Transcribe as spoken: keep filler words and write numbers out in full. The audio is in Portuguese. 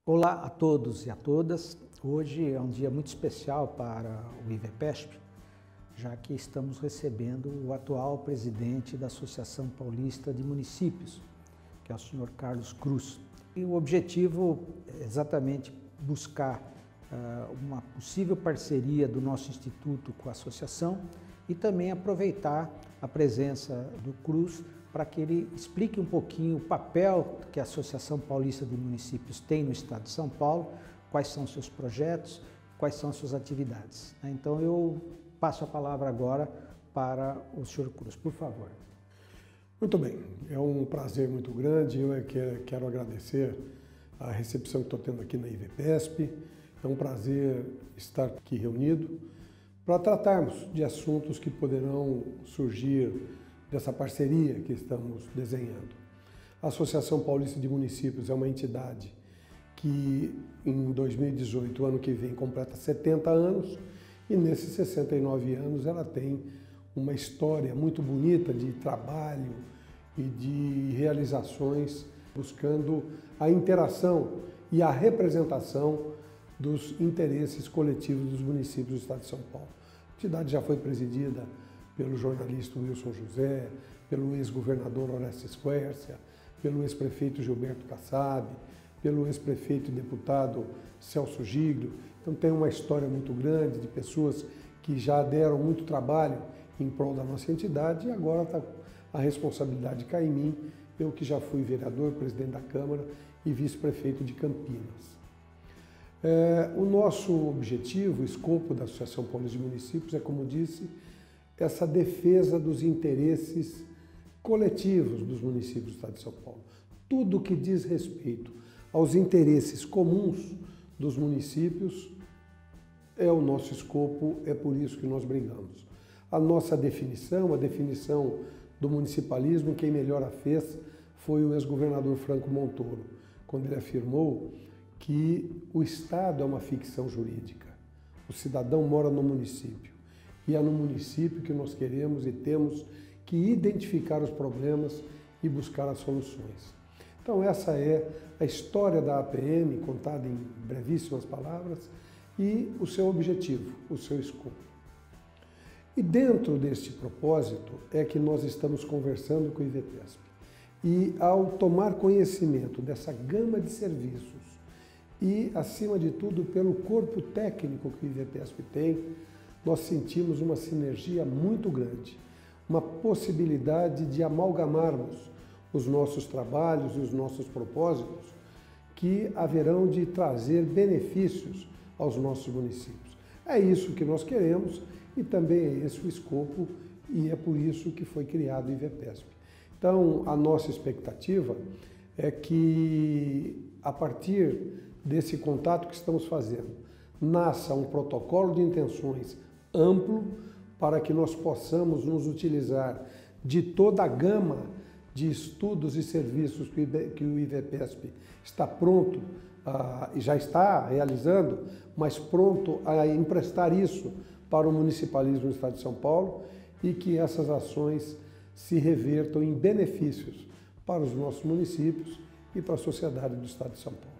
Olá a todos e a todas. Hoje é um dia muito especial para o IVEPESP, já que estamos recebendo o atual presidente da Associação Paulista de Municípios, que é o senhor Carlos Cruz. E o objetivo é exatamente buscar uh, uma possível parceria do nosso Instituto com a Associação e também aproveitar a presença do Cruz para que ele explique um pouquinho o papel que a Associação Paulista de Municípios tem no Estado de São Paulo, quais são seus projetos, quais são suas atividades. Então eu passo a palavra agora para o senhor Cruz, por favor. Muito bem, é um prazer muito grande, eu quero agradecer a recepção que estou tendo aqui na IVEPESP, é um prazer estar aqui reunido para tratarmos de assuntos que poderão surgir dessa parceria que estamos desenhando. A Associação Paulista de Municípios é uma entidade que em dois mil e dezoito, ano que vem, completa setenta anos e nesses sessenta e nove anos ela tem uma história muito bonita de trabalho e de realizações buscando a interação e a representação dos interesses coletivos dos municípios do Estado de São Paulo. A entidade já foi presidida pelo jornalista Wilson José, pelo ex-governador Orestes Quércia, pelo ex-prefeito Gilberto Kassab, pelo ex-prefeito e deputado Celso Giglio. Então tem uma história muito grande de pessoas que já deram muito trabalho em prol da nossa entidade e agora tá, a responsabilidade cai em mim, eu que já fui vereador, presidente da Câmara e vice-prefeito de Campinas. É, o nosso objetivo, o escopo da Associação Paulista de Municípios é, como disse, essa defesa dos interesses coletivos dos municípios do Estado de São Paulo. Tudo que diz respeito aos interesses comuns dos municípios é o nosso escopo, é por isso que nós brigamos. A nossa definição, a definição do municipalismo, quem melhor a fez foi o ex-governador Franco Montoro, quando ele afirmou que o Estado é uma ficção jurídica. O cidadão mora no município. E é no município que nós queremos e temos que identificar os problemas e buscar as soluções. Então essa é a história da A P M, contada em brevíssimas palavras, e o seu objetivo, o seu escopo. E dentro deste propósito é que nós estamos conversando com o IVEPESP. E ao tomar conhecimento dessa gama de serviços e, acima de tudo, pelo corpo técnico que o IVEPESP tem, nós sentimos uma sinergia muito grande, uma possibilidade de amalgamarmos os nossos trabalhos e os nossos propósitos que haverão de trazer benefícios aos nossos municípios. É isso que nós queremos e também é esse o escopo e é por isso que foi criado o IVEPESP. Então, a nossa expectativa é que, a partir desse contato que estamos fazendo, nasça um protocolo de intenções amplo para que nós possamos nos utilizar de toda a gama de estudos e serviços que o IVEPESP está pronto e já está realizando, mas pronto a emprestar isso para o municipalismo do Estado de São Paulo e que essas ações se revertam em benefícios para os nossos municípios e para a sociedade do Estado de São Paulo.